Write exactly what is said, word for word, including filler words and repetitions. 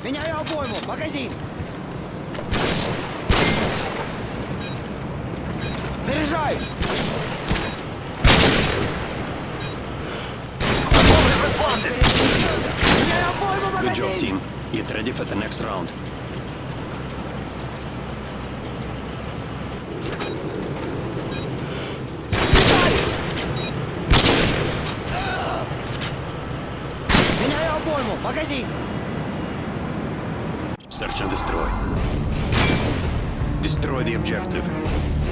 Меняю обойму! Магазин! Заряжаю! Меняю обойму! Good Магазин! job, team. Get ready for the next round. Меняю обойму! Магазин! Search and destroy. Destroy the objective.